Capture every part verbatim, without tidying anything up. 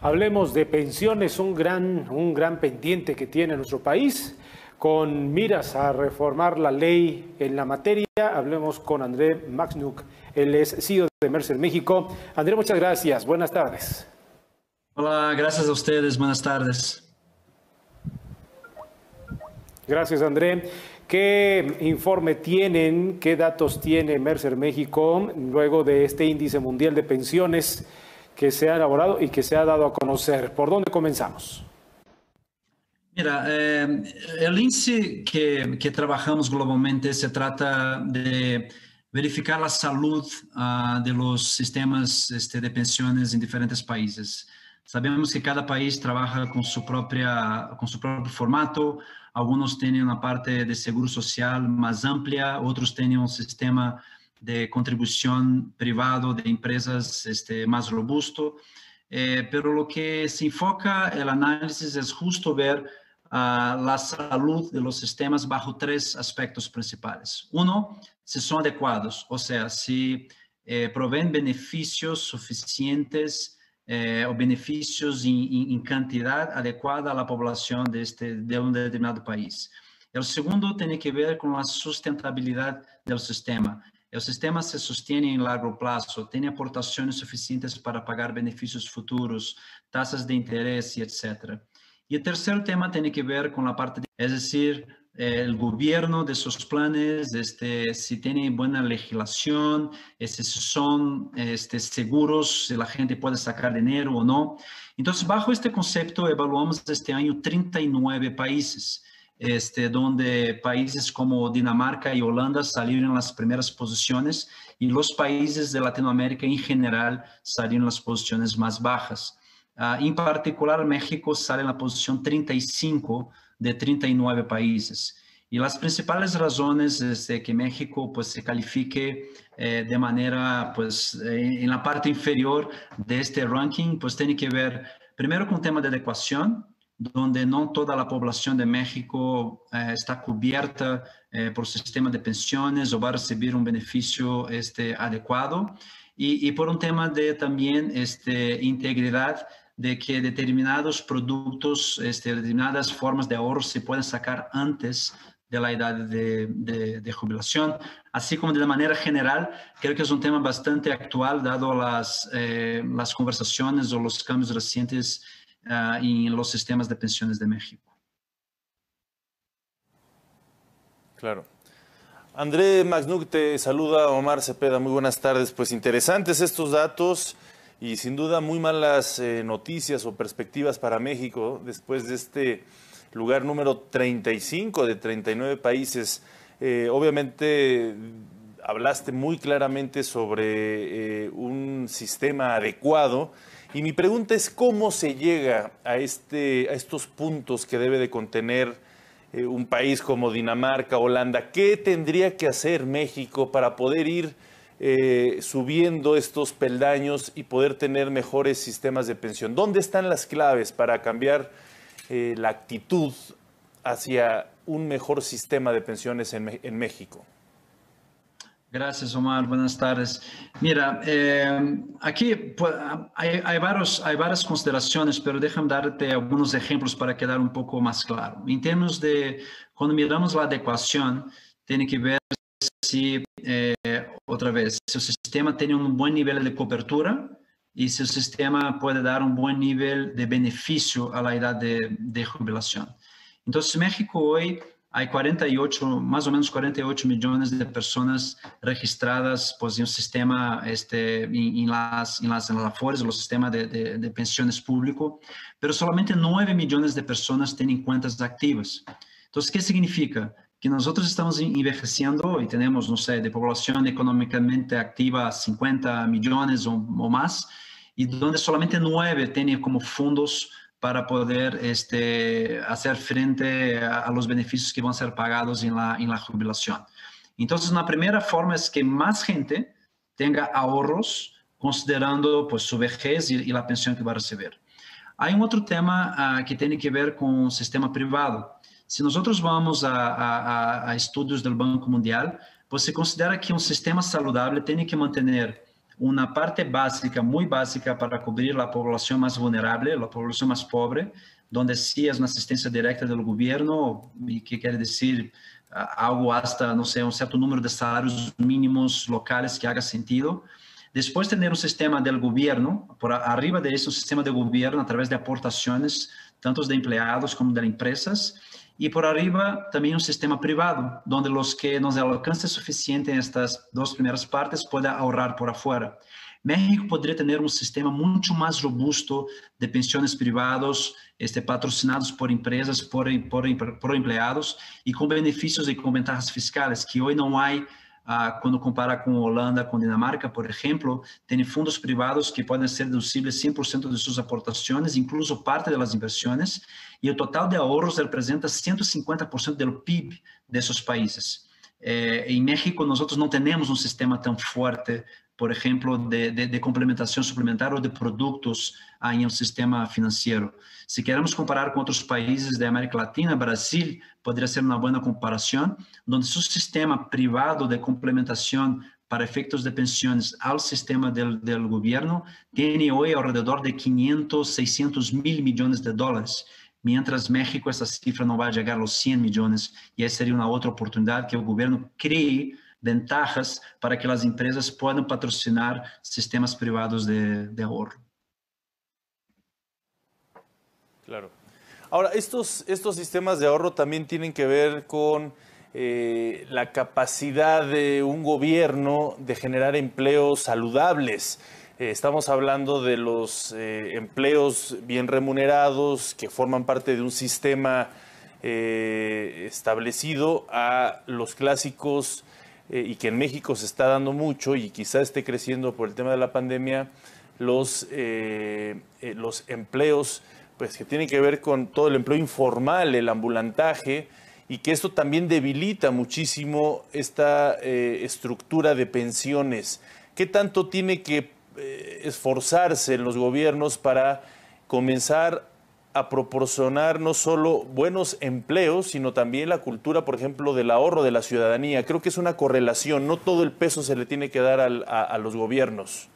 Hablemos de pensiones, un gran, un gran pendiente que tiene nuestro país, con miras a reformar la ley en la materia. Hablemos con André Maxnuk, él es C E O de Mercer México. André, muchas gracias. Buenas tardes. Hola, gracias a ustedes. Buenas tardes. Gracias, André. ¿Qué informe tienen, qué datos tiene Mercer México luego de este índice mundial de pensiones que se ha elaborado y que se ha dado a conocer? ¿Por dónde comenzamos? Mira, eh, el índice que, que trabajamos globalmente se trata de verificar la salud uh, de los sistemas este, de pensiones en diferentes países. Sabemos que cada país trabaja con su, propia, con su propio formato. Algunos tienen una parte de seguro social más amplia, otros tienen un sistema de contribución privado de empresas este, más robusto. Eh, pero lo que se enfoca el análisis es justo ver uh, la salud de los sistemas bajo tres aspectos principales. Uno, si son adecuados, o sea, si eh, proveen beneficios suficientes Eh, o beneficios en cantidad adecuada a la población de, este, de un determinado país. El segundo tiene que ver con la sustentabilidad del sistema. El sistema se sostiene en largo plazo, tiene aportaciones suficientes para pagar beneficios futuros, tasas de interés y etcétera. Y el tercer tema tiene que ver con la parte, de, es decir, el gobierno de esos planes, este, si tiene buena legislación, este, si son este, seguros, si la gente puede sacar dinero o no. Entonces, bajo este concepto, evaluamos este año treinta y nueve países, este, donde países como Dinamarca y Holanda salieron en las primeras posiciones y los países de Latinoamérica en general salieron en las posiciones más bajas. Uh, en particular, México sale en la posición treinta y cinco de treinta y nueve países. Y las principales razones es de que México pues, se califique eh, de manera, pues, eh, en la parte inferior de este ranking, pues tiene que ver primero con un tema de adecuación, donde no toda la población de México eh, está cubierta eh, por sistema de pensiones o va a recibir un beneficio este, adecuado. Y, y por un tema de también este, integridad, de que determinados productos, este, determinadas formas de ahorro se pueden sacar antes de la edad de, de, de jubilación, así como de manera general, creo que es un tema bastante actual, dado las, eh, las conversaciones o los cambios recientes uh, en los sistemas de pensiones de México. Claro. André Maxnuk, te saluda Omar Cepeda, muy buenas tardes. Pues interesantes estos datos y sin duda muy malas eh, noticias o perspectivas para México después de este lugar número treinta y cinco de treinta y nueve países. Eh, obviamente hablaste muy claramente sobre eh, un sistema adecuado y mi pregunta es cómo se llega a, este, a estos puntos que debe de contener eh, un país como Dinamarca, Holanda. ¿Qué tendría que hacer México para poder ir Eh, subiendo estos peldaños y poder tener mejores sistemas de pensión? ¿Dónde están las claves para cambiar eh, la actitud hacia un mejor sistema de pensiones en, en México? Gracias, Omar. Buenas tardes. Mira, eh, aquí pues, hay, hay, varios, hay varias consideraciones, pero déjame darte algunos ejemplos para quedar un poco más claro. En términos de, cuando miramos la adecuación, tiene que ver si, eh, otra vez, si el sistema tiene un buen nivel de cobertura y si el sistema puede dar un buen nivel de beneficio a la edad de, de jubilación. Entonces, México hoy hay cuarenta y ocho, más o menos cuarenta y ocho millones de personas registradas pues, en un sistema, este, en, en, las, en, las, en las AFORES, los sistemas de, de, de pensiones público, pero solamente nueve millones de personas tienen cuentas activas. Entonces, ¿qué significa? Que nosotros estamos envejeciendo y tenemos, no sé, de población económicamente activa cincuenta millones o, o más, y donde solamente nueve tienen como fondos para poder este, hacer frente a, a los beneficios que van a ser pagados en la, en la jubilación. Entonces, una primera forma es que más gente tenga ahorros considerando pues, su vejez y, y la pensión que va a recibir. Hay un otro tema uh, que tiene que ver con el sistema privado. Si nosotros vamos a, a, a estudios del Banco Mundial, pues se considera que un sistema saludable tiene que mantener una parte básica, muy básica, para cubrir la población más vulnerable, la población más pobre, donde sí es una asistencia directa del gobierno, y que quiere decir algo hasta, no sé, un cierto número de salarios mínimos locales que haga sentido. Después tener un sistema del gobierno, por arriba de eso un sistema de gobierno a través de aportaciones, tanto de empleados como de empresas, y por arriba también un sistema privado, donde los que nos alcance suficiente en estas dos primeras partes puedan ahorrar por afuera. México podría tener un sistema mucho más robusto de pensiones privados, este, patrocinados por empresas, por, por, por empleados, y con beneficios y con ventajas fiscales, que hoy no hay. Uh, quando compara com Holanda, com Dinamarca, por exemplo, tem fundos privados que podem ser deducíveis cem por cento de suas aportações, incluso parte das inversões, e o total de ahorros representa cento e cinquenta por cento do P I B desses países. Eh, em México, nós não temos um sistema tão forte, por exemplo, de, de, de complementação suplementar ou de produtos ah, em um sistema financeiro. Se queremos comparar com outros países da América Latina, Brasil poderia ser uma boa comparação, onde seu sistema privado de complementação para efeitos de pensões ao sistema do, do governo tem hoje ao redor de quinhentos, seiscentos mil milhões de dólares, mientras México essa cifra não vai chegar aos cem milhões, e essa seria uma outra oportunidade que o governo cree ventajas para que as empresas possam patrocinar sistemas privados de, de ahorro. Claro. Ahora, estos, estos sistemas de ahorro también tienen que ver con eh, la capacidad de un gobierno de generar empleos saludables. Eh, estamos hablando de los eh, empleos bien remunerados que forman parte de un sistema eh, establecido, a los clásicos eh, y que en México se está dando mucho y quizá esté creciendo por el tema de la pandemia, los, eh, eh, los empleos pues, que tienen que ver con todo el empleo informal, el ambulantaje, y que esto también debilita muchísimo esta eh, estructura de pensiones. ¿Qué tanto tiene que eh, esforzarse en los gobiernos para comenzar a proporcionar no solo buenos empleos, sino también la cultura, por ejemplo, del ahorro de la ciudadanía? Creo que es una correlación, no todo el peso se le tiene que dar al, a, a los gobiernos.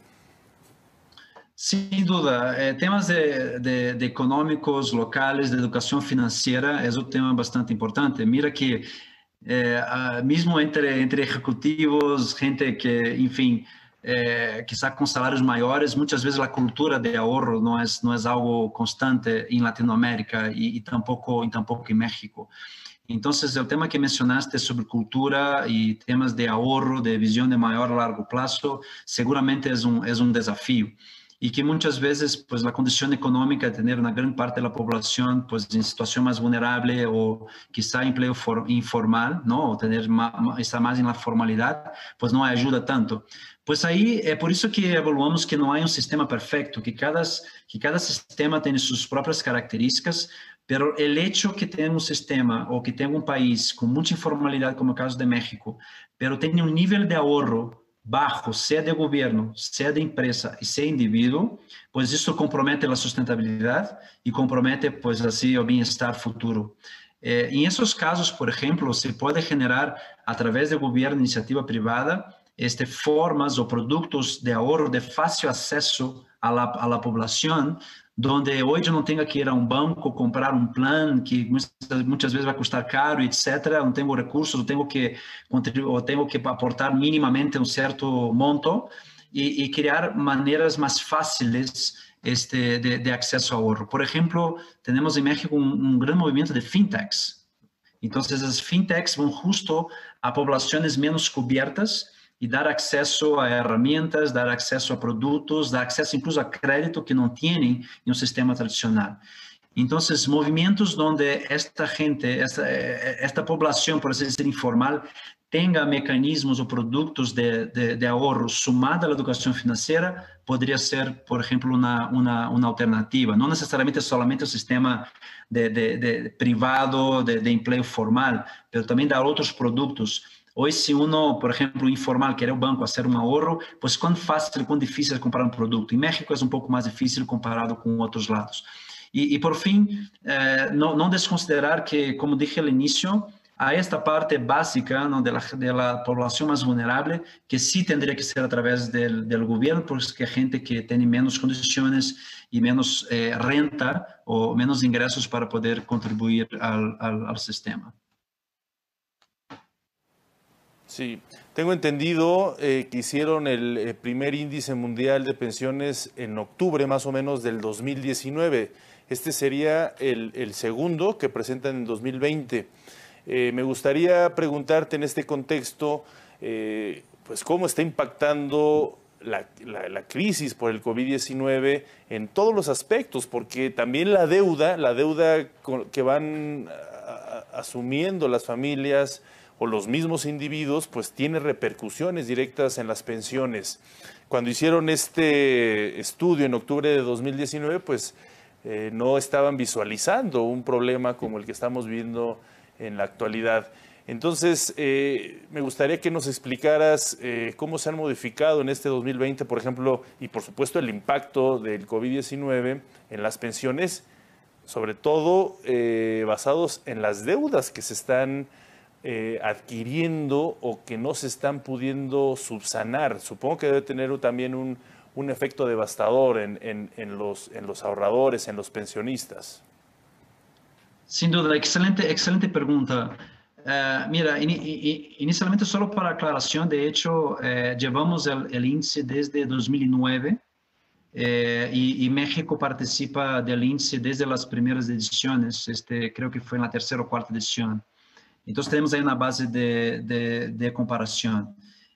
Sin duda, eh, temas de, de, de económicos locales, de educación financiera, es un tema bastante importante. Mira que eh, mismo entre, entre ejecutivos, gente que, en fin, eh, quizá con salarios mayores, muchas veces la cultura de ahorro no es, no es algo constante en Latinoamérica y, y, tampoco, y tampoco en México. Entonces, el tema que mencionaste sobre cultura y temas de ahorro, de visión de mayor a largo plazo, seguramente es un, es un desafío. Y que muchas veces pues la condición económica de tener una gran parte de la población pues en situación más vulnerable o quizá empleo for, informal, ¿no? O tener más, estar más en la formalidad, pues no ayuda tanto. Pues ahí es por eso que evaluamos que no hay un sistema perfecto, que cada, que cada sistema tiene sus propias características, pero el hecho que tenga un sistema o que tenga un país con mucha informalidad, como el caso de México, pero tenga un nivel de ahorro bajo, sea de gobierno, sea de empresa y sea individuo, pues eso compromete la sustentabilidad y compromete pues así el bienestar futuro. Eh, en esos casos, por ejemplo, se puede generar a través del gobierno, iniciativa privada, este, formas o productos de ahorro de fácil acceso a la, a la población, donde hoy yo no tenga que ir a un banco, comprar un plan que muchas, muchas veces va a costar caro, etcétera. No tengo recursos, o tengo que, o tengo que aportar mínimamente un cierto monto y, y crear maneras más fáciles este, de, de acceso a ahorro. Por ejemplo, tenemos en México un, un gran movimiento de fintechs. Entonces, las fintechs van justo a poblaciones menos cubiertas y dar acceso a herramientas, dar acceso a productos, dar acceso incluso a crédito que no tienen en un sistema tradicional. Entonces, movimientos donde esta gente, esta, esta población, por así decir, informal, tenga mecanismos o productos de, de, de ahorro sumada a la educación financiera, podría ser, por ejemplo, una, una, una alternativa. No necesariamente solamente el sistema de, de, de privado, de, de empleo formal, pero también dar otros productos. Hoy, si uno, por ejemplo, informal, quiere un banco hacer un ahorro, pues cuán fácil, cuán difícil es comprar un producto. En México es un poco más difícil comparado con otros lados. Y, y por fin, eh, no, no desconsiderar que, como dije al inicio, a esta parte básica, ¿no? de, la, de la población más vulnerable, que sí tendría que ser a través del, del gobierno, porque hay gente que tiene menos condiciones y menos eh, renta o menos ingresos para poder contribuir al, al, al sistema. Sí, tengo entendido eh, que hicieron el eh, primer índice mundial de pensiones en octubre más o menos del dos mil diecinueve. Este sería el, el segundo que presentan en dos mil veinte. Eh, me gustaría preguntarte en este contexto, eh, pues cómo está impactando la, la, la crisis por el COVID diecinueve en todos los aspectos, porque también la deuda, la deuda que van a, a, asumiendo las familias o los mismos individuos, pues tiene repercusiones directas en las pensiones. Cuando hicieron este estudio en octubre de dos mil diecinueve, pues eh, no estaban visualizando un problema como el que estamos viendo en la actualidad. Entonces, eh, me gustaría que nos explicaras eh, cómo se han modificado en este dos mil veinte, por ejemplo, y por supuesto el impacto del COVID diecinueve en las pensiones, sobre todo eh, basados en las deudas que se están Eh, adquiriendo o que no se están pudiendo subsanar. Supongo que debe tener también un, un efecto devastador en, en, en, los, en los ahorradores, en los pensionistas. Sin duda, excelente, excelente pregunta. Uh, mira, in, in, inicialmente solo para aclaración, de hecho, eh, llevamos el, el índice desde dos mil nueve eh, y, y México participa del índice desde las primeras ediciones, este, creo que fue en la tercera o cuarta edición. Entonces, tenemos ahí una base de, de, de comparación.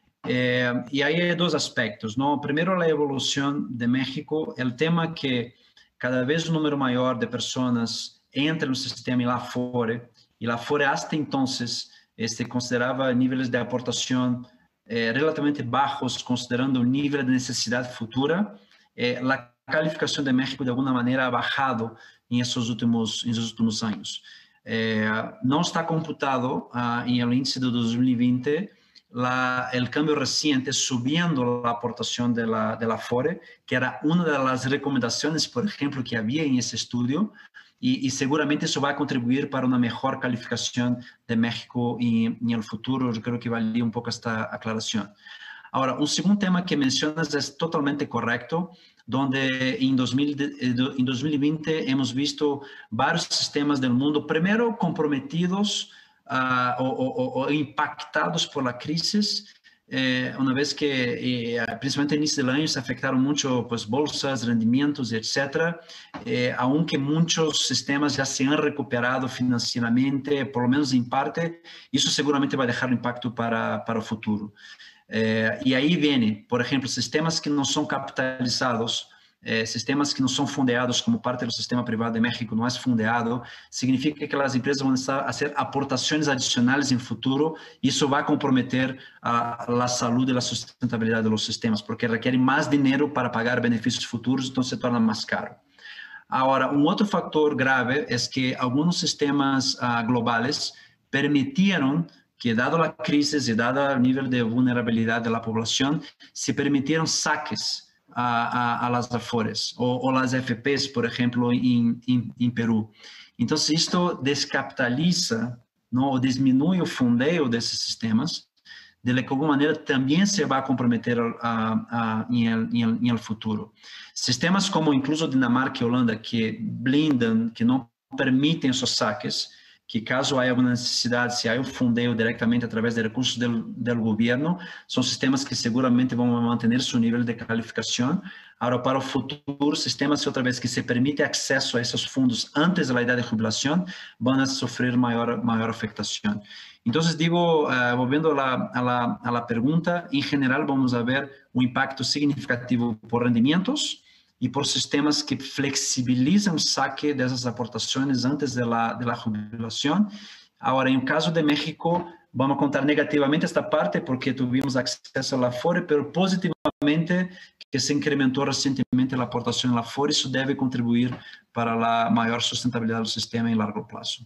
Eh, y hay dos aspectos, ¿no? Primero, la evolución de México, el tema que cada vez un número mayor de personas entra en el sistema y la Afore, y la Afore hasta entonces este, consideraba niveles de aportación eh, relativamente bajos, considerando el nivel de necesidad futura. Eh, la calificación de México, de alguna manera, ha bajado en esos últimos, en esos últimos años. Eh, no está computado uh, en el índice de dos mil veinte la, el cambio reciente subiendo la aportación de la, de la Afore, que era una de las recomendaciones, por ejemplo, que había en ese estudio, y, y seguramente eso va a contribuir para una mejor calificación de México en, en el futuro. Yo creo que valía un poco esta aclaración. Ahora, un segundo tema que mencionas es totalmente correcto, donde en, dos mil, en dos mil veinte hemos visto varios sistemas del mundo, primero comprometidos uh, o, o, o impactados por la crisis, eh, una vez que, eh, principalmente al inicio del año, se afectaron mucho pues, bolsas, rendimientos, etcétera, eh, aunque muchos sistemas ya se han recuperado financieramente, por lo menos en parte, eso seguramente va a dejar un impacto para, para el futuro. Eh, y ahí viene, por ejemplo, sistemas que no son capitalizados, eh, sistemas que no son fondeados como parte del sistema privado de México, no es fondeado, significa que las empresas van a hacer aportaciones adicionales en futuro y eso va a comprometer a la salud y la sustentabilidad de los sistemas, porque requieren más dinero para pagar beneficios futuros, entonces se torna más caro. Ahora, un otro factor grave es que algunos sistemas uh, globales permitieron que, dado la crisis y dado el nivel de vulnerabilidad de la población, se permitieron saques a, a, a las Afores o, o las F Ps, por ejemplo, en, en, en Perú. Entonces, esto descapitaliza, ¿no? O disminuye el fondeo de esos sistemas, de que, alguna manera, también se va a comprometer a, a, en, el, en, el, en el futuro. Sistemas como incluso Dinamarca y Holanda, que blindan, que no permiten esos saques, que caso haya alguna necesidad, si hay un fondeo directamente a través de recursos del, del gobierno, son sistemas que seguramente van a mantener su nivel de calificación. Ahora, para el futuro, sistemas otra vez que se permite acceso a esos fondos antes de la edad de jubilación van a sufrir mayor, mayor afectación. Entonces, digo, uh, volviendo a la, a, la, a la pregunta, en general vamos a ver un impacto significativo por rendimientos y por sistemas que flexibilizan el saque de esas aportaciones antes de la, de la jubilación. Ahora, en el caso de México, vamos a contar negativamente esta parte porque tuvimos acceso a la Afore, pero positivamente que se incrementó recientemente la aportación a la Afore, eso debe contribuir para la mayor sustentabilidad del sistema en largo plazo.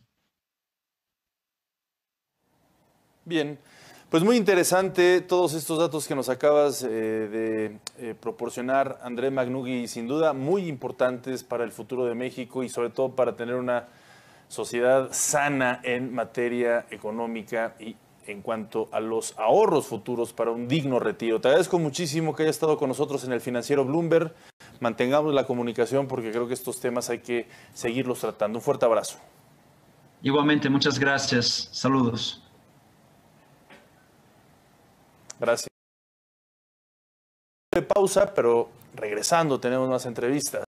Bien. Pues muy interesante todos estos datos que nos acabas eh, de eh, proporcionar, André Magnugui, sin duda muy importantes para el futuro de México y sobre todo para tener una sociedad sana en materia económica y en cuanto a los ahorros futuros para un digno retiro. Te agradezco muchísimo que hayas estado con nosotros en el Financiero Bloomberg. Mantengamos la comunicación porque creo que estos temas hay que seguirlos tratando. Un fuerte abrazo. Igualmente, muchas gracias. Saludos. Gracias. Pausa, pero regresando tenemos más entrevistas.